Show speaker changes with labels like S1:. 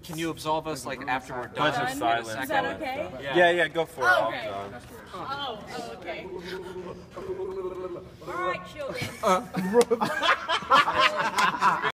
S1: Can you absolve us like after we're done?
S2: Pledge of silence.
S3: Is that okay?
S2: Yeah, go for it.
S3: Okay. Oh, okay. All right, children.